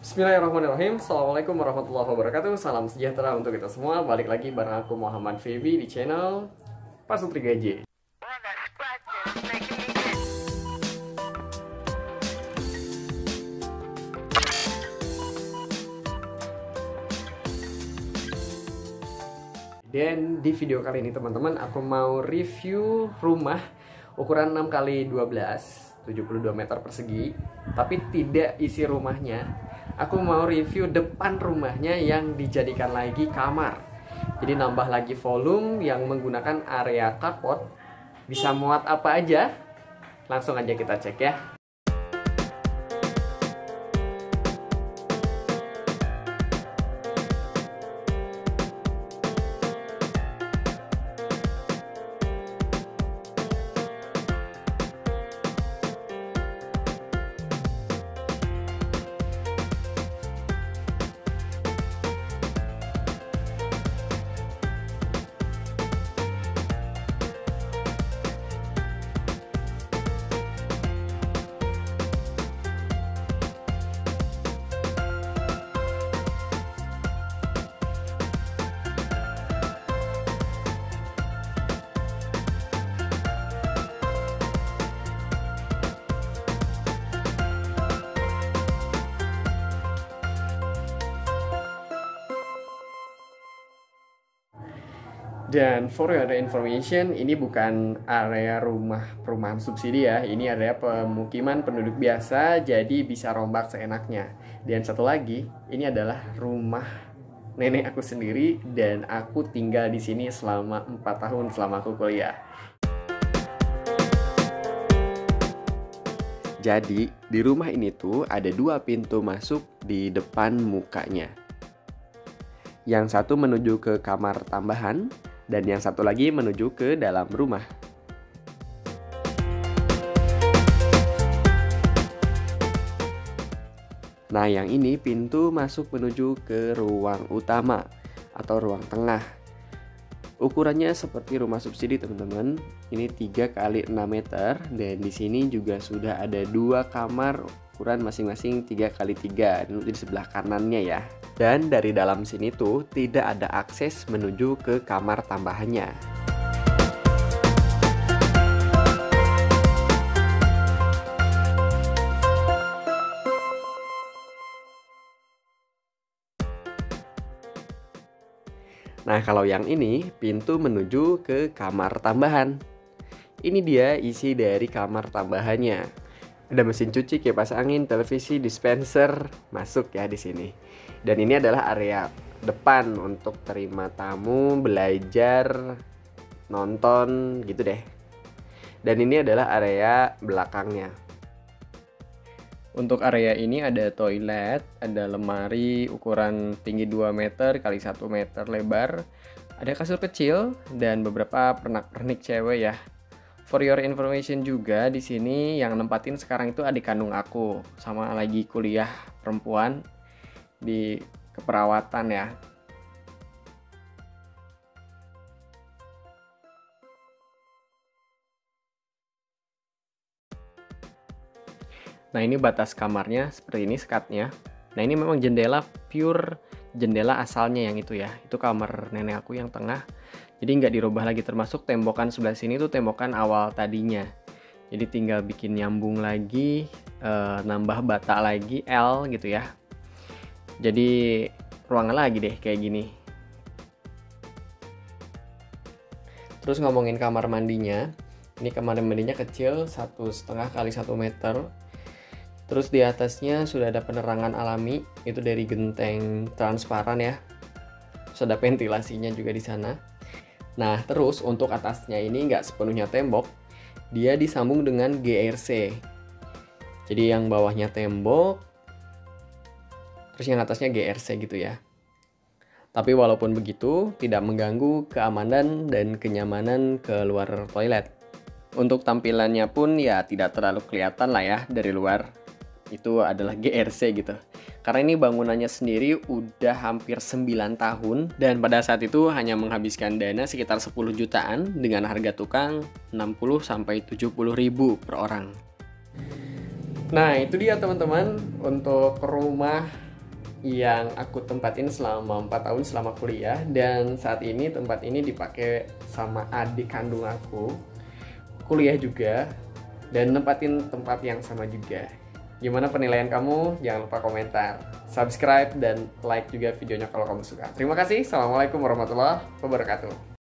Bismillahirrahmanirrahim. Assalamualaikum warahmatullahi wabarakatuh. Salam sejahtera untuk kita semua. Balik lagi bareng aku Muhammad Feby di channel Pasutri Gaji. Dan di video kali ini teman-teman, aku mau review rumah ukuran 6x12, 72 meter persegi, tapi tidak isi rumahnya. Aku mau review depan rumahnya yang dijadikan lagi kamar. Jadi nambah lagi volume yang menggunakan area carport. Bisa muat apa aja? Langsung aja kita cek ya. Dan for your information, ini bukan area perumahan subsidi ya. Ini area pemukiman penduduk biasa, jadi bisa rombak seenaknya. Dan satu lagi, ini adalah rumah nenek aku sendiri dan aku tinggal di sini selama 4 tahun selama aku kuliah. Jadi, di rumah ini tuh ada 2 pintu masuk di depan mukanya. Yang satu menuju ke kamar tambahan, dan yang satu lagi menuju ke dalam rumah. Nah, yang ini pintu masuk menuju ke ruang utama atau ruang tengah. Ukurannya seperti rumah subsidi, teman-teman. Ini 3 x 6 meter dan di sini juga sudah ada 2 kamar ukuran masing-masing 3 x 3 di sebelah kanannya ya. Dan dari dalam sini tuh tidak ada akses menuju ke kamar tambahannya. Nah, kalau yang ini pintu menuju ke kamar tambahan. Ini dia isi dari kamar tambahannya. Ada mesin cuci, kipas angin, televisi, dispenser masuk ya di sini. Dan ini adalah area depan untuk terima tamu, belajar, nonton gitu deh. Dan ini adalah area belakangnya. Untuk area ini ada toilet, ada lemari ukuran tinggi 2 meter x 1 meter lebar, ada kasur kecil dan beberapa pernak-pernik cewek ya. For your information juga, di sini yang nempatin sekarang itu adik kandung aku, sama lagi kuliah perempuan di keperawatan ya. Nah, ini batas kamarnya seperti ini sekatnya. Nah, ini memang jendela pure jendela asalnya yang itu ya. Itu kamar nenek aku yang tengah. Jadi nggak dirubah lagi, termasuk tembokan sebelah sini tuh tembokan awal tadinya. Jadi tinggal bikin nyambung lagi, nambah bata lagi L gitu ya. Jadi ruangan lagi deh kayak gini. Terus ngomongin kamar mandinya, ini kamar mandinya kecil 1,5 x 1 meter. Terus di atasnya sudah ada penerangan alami, itu dari genteng transparan ya. Terus ada ventilasinya juga di sana. Nah, terus untuk atasnya ini nggak sepenuhnya tembok, dia disambung dengan GRC. Jadi yang bawahnya tembok, terus yang atasnya GRC gitu ya. Tapi walaupun begitu, tidak mengganggu keamanan dan kenyamanan keluar toilet. Untuk tampilannya pun ya tidak terlalu kelihatan lah ya dari luar. Itu adalah GRC gitu. Karena ini bangunannya sendiri udah hampir 9 tahun dan pada saat itu hanya menghabiskan dana sekitar 10 jutaan dengan harga tukang 60-70 ribu per orang. Nah, itu dia teman-teman untuk rumah yang aku tempatin selama 4 tahun selama kuliah, dan saat ini tempat ini dipakai sama adik kandung aku kuliah juga, dan nempatin tempat yang sama juga. Gimana penilaian kamu? Jangan lupa komentar, subscribe, dan like juga videonya kalau kamu suka. Terima kasih. Assalamualaikum warahmatullahi wabarakatuh.